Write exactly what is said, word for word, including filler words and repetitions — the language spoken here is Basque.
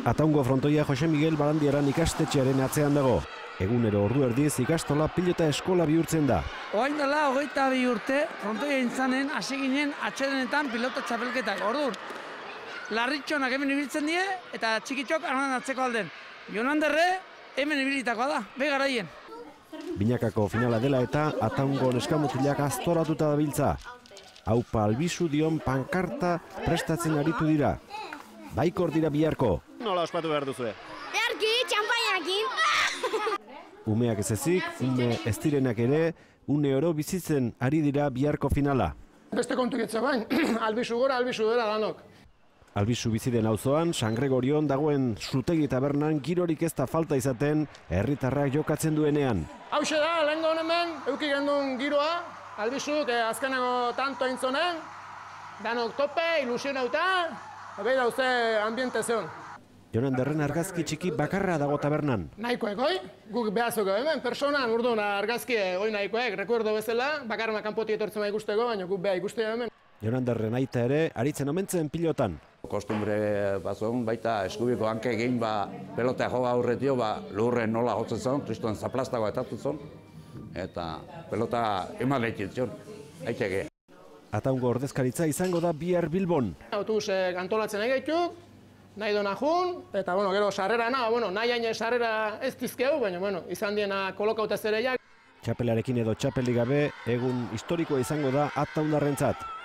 Ataungo frontoia Jose Miguel Barandiaran ikastetxearen atzean dago. Egunero ordu erdiz ikastola pilota eskola bihurtzen da. Oain dela hogeita bi urte, frontoia intzanen hasi ginen atxedenetan pilota txapelketak. Orduan, larritxonak hemen ibiltzen die eta txikitxok anan atzeko alden. Jonanderre hemen ibilitakoa da, be garaien. Binakako finala dela eta Ataungo neskamutilak aztoratuta dabiltza. Aupa albizu dion pankarta prestatzen aritu dira. Baikor dira biharko. Nola ospatu behar duzue? Beharki, txampainakin. Umeak ez ezik, ume ez direnak ere, une oro bizitzen ari dira biharko finala. Beste kontu getze bain, albizu gora, albizu dela danok. Albizu bizi den auzoan, San Gregorion dagoen zutegi tabernan girorik ez da falta izaten herritarrak jokatzen duenean. Hauxe da, lehen gaun hemen, euki gendun giroa, albizuk eh, azkeneko tanto intzonen, danok tope, ilusionauta, beira uste ambiente zeon. Jonanderren argazki txiki bakarra dago tabernan. Nahikoek, oi? Guk behazuko hemen, personan, urduan argazki oi nahikoek, rekuerdo bezala, bakarra kanpoti etortzen bai ikusteko, baina guk beha ikustea hemen. Jonanderren aita ere, aritzen omentzen pilotan. Kostumbre bazon, baita eskubiko hanke egin ba, pelotea joga aurretio, ba, lurren nola hotzen zon, kristuan zaplastagoa etatu zon, eta pelota eman lehitzen, haiteke. Ataungo ordezkaritza izango da bihar Bilbon. Autobusek antolatzen egeituk, nahi dona jun, eta bueno, gero sarrera na, bueno, nahi hain sarrera ez dizkeu, baina bueno, izan diena kolokauta zereiak. Txapelarekin edo txapeli gabe, egun historikoa izango da Ataundarrentzat.